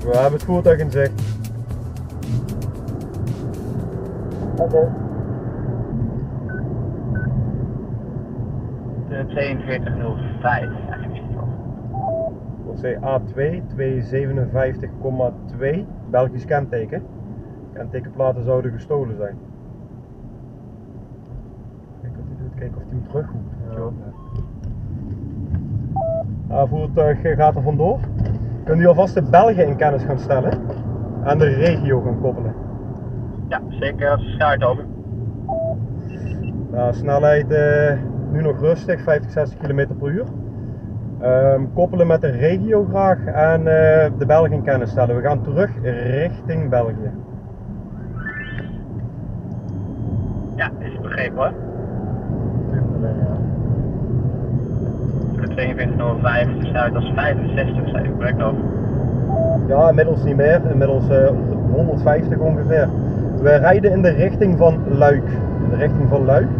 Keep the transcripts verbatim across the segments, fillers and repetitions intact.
We hebben het voertuig in zicht. Oké. Okay. De tweeënveertig nul vijf. Dat is A twee tweehonderdzevenenvijftig komma twee, Belgisch kenteken. Kentekenplaten zouden gestolen zijn. Kijk wat hij doet, kijken of hij hem terug moet. Ja. Ja, voertuig gaat er vandoor. Kunt u alvast de Belgen in kennis gaan stellen en de regio gaan koppelen? Ja, zeker als de schuit open. Nou, snelheid uh, nu nog rustig, vijftig, zestig kilometer per uur. Um, koppelen met de regio graag en uh, de Belgen in kennis stellen. We gaan terug richting België. Ja, is begrepen hoor. De tweeënveertig nul vijf is de snelheid als vijfenzestig, zei u correct over? Ja, inmiddels niet meer. Inmiddels uh, honderdvijftig ongeveer. We rijden in de richting van Luik. In de richting van Luik.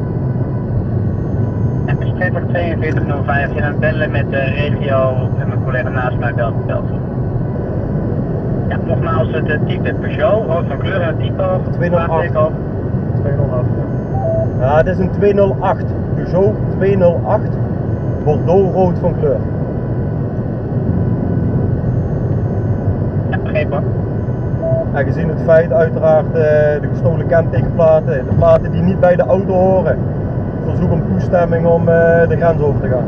Ja, is twintig tweeënveertig nul vijf. Je gaat bellen met de regio en mijn collega naast mij belt. belt. Ja, nogmaals het type Peugeot, rood van kleur en het type over. tweehonderdacht. tweehonderdacht. Ja, het is een tweehonderdacht. Peugeot tweehonderdacht. Bordeaux rood van kleur. Ja, begrepen. En gezien het feit uiteraard uh, de gestolen kentekenplaten, de platen die niet bij de auto horen. Verzoek om toestemming om uh, de grens over te gaan.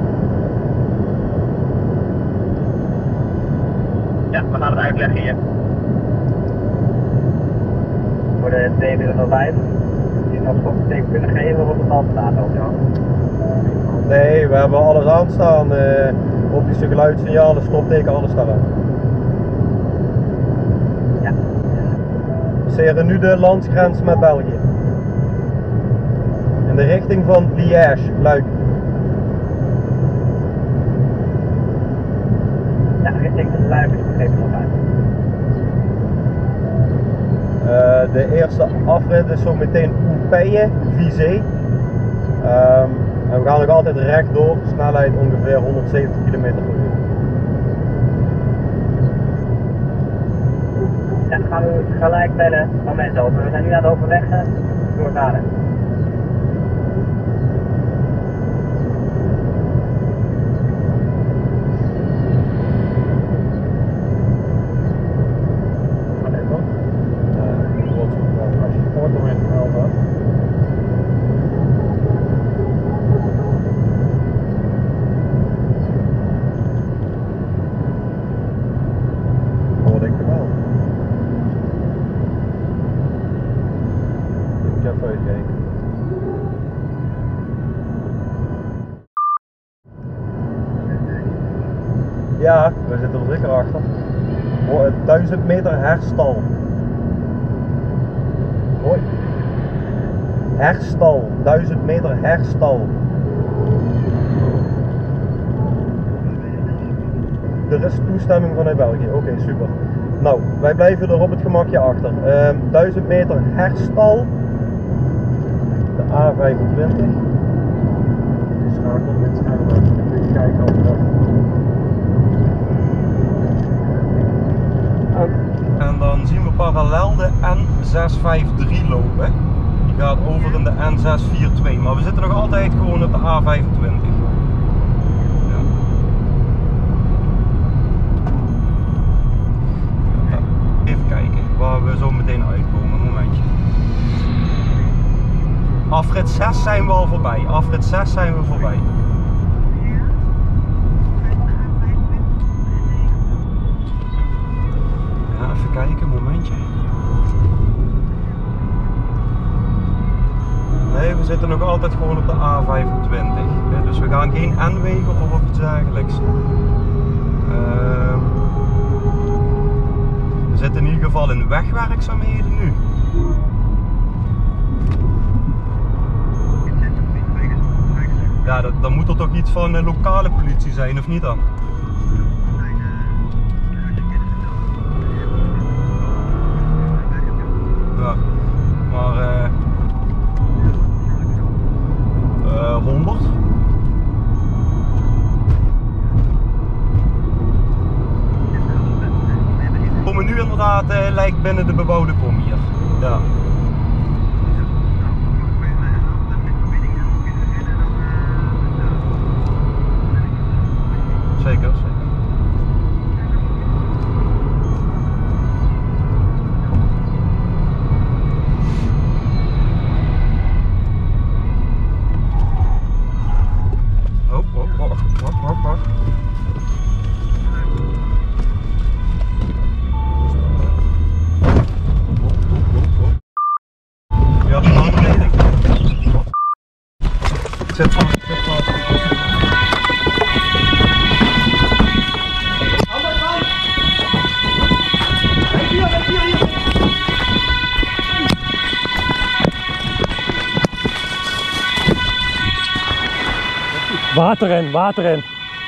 Ja, we gaan het uitleggen hier. Voor de tweeënveertig nul vijf. Die nog stopteken kunnen geven of het al staat ook zo? Nee, we hebben alles aanstaan. Uh, optische geluidssignalen, stopteken, alles staat aan. Ja. We passeren nu de landsgrens met België. In de richting van Liège, Luik. Ja, richting Luik is begrepen nog uit. Uh, de eerste afrit is zo meteen Oupeye, Vizé. Um, en we gaan nog altijd rechtdoor, snelheid ongeveer honderdzeventig kilometer per uur. Ja, dan gaan we gelijk bellen, moment open. We zijn nu aan het overleggen door Garen. Ja, we zitten er zeker achter. Oh, duizend meter herstal. Mooi. Herstal, duizend meter herstal. Er is toestemming vanuit België, oké, okay, super. Nou, wij blijven er op het gemakje achter. Um, duizend meter herstal. De A vijfentwintig. Schakel met schakel. Even kijken of dat. En dan zien we parallel de N zes vijf drie lopen. Die gaat over in de N zes vier twee. Maar we zitten nog altijd gewoon op de A vijfentwintig. Ja. Ja. Even kijken waar we zo meteen uitkomen. Een momentje. Afrit zes zijn we al voorbij. Afrit zes zijn we voorbij. Even kijken, een momentje. Nee, we zitten nog altijd gewoon op de A vijfentwintig. Ja, dus we gaan geen N-wegen of iets dergelijks. Uh, we zitten in ieder geval in wegwerkzaamheden nu. Ja, dat, dan moet er toch iets van uh, lokale politie zijn, of niet dan? Ja, maar uh, uh, honderd. uh, lijkt binnen de bebouwde kom hier. Ja. Zeker, zeker. Oh, oh, wacht, wacht, wacht, wacht. Ja, de andere leiding. Zet van, zet van. Andere kant! Kijk hier, kijk hier, hier! Water in, water in.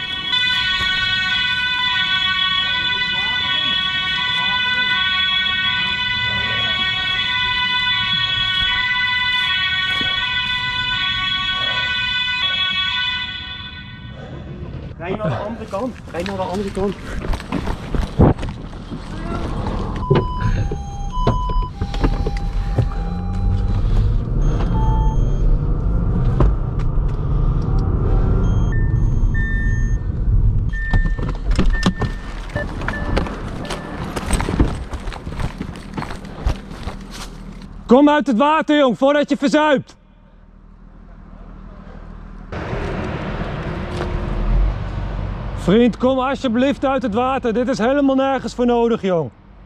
Rij naar de andere kant. Rij naar de andere kant. Kom uit het water, jong, voordat je verzuipt. Vriend, kom alsjeblieft uit het water. Dit is helemaal nergens voor nodig, jong.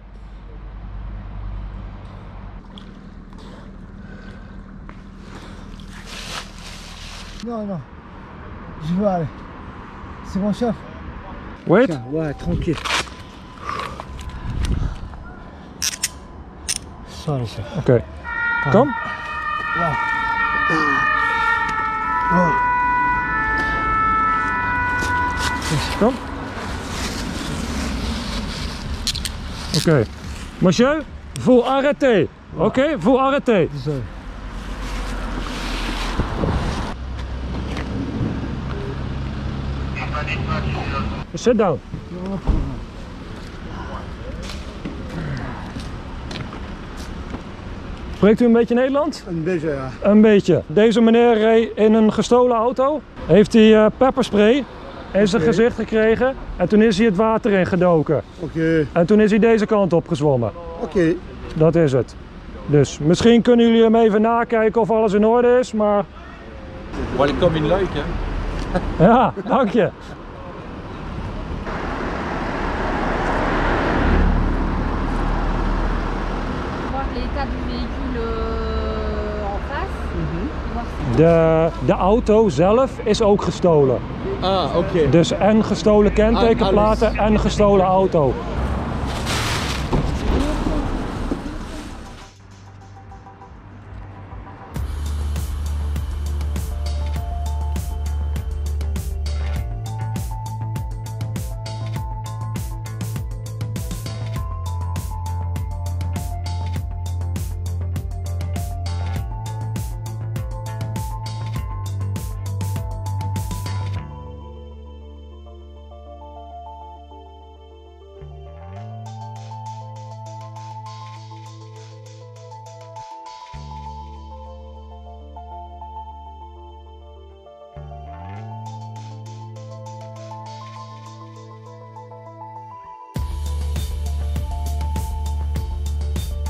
Non, non. Je vais aller. C'est bon, chef? Wait. Tiens, ouais, tranquille. Sorry, chef. Oké. Okay. Kom. Là. Oh. Kom. Oké. Okay. Monsieur, vous arrêtez. Oké, okay? Vous arrêtez. Désolé. Sit down. Spreekt u een beetje Nederlands? Een beetje, ja. Een beetje. Deze meneer reed in een gestolen auto. Heeft hij uh, pepperspray in zijn okay. gezicht gekregen. En toen is hij het water in gedoken. Oké. Okay. En toen is hij deze kant op gezwommen. Oké. Okay. Dat is het. Dus misschien kunnen jullie hem even nakijken of alles in orde is, maar... Welkom in Luik, hè? Ja, dank je. L'état du véhicule euh, en face. Mm-hmm. de, de auto zelf is ook gestolen. Ah, oké. Okay. Dus en gestolen kentekenplaten en gestolen auto.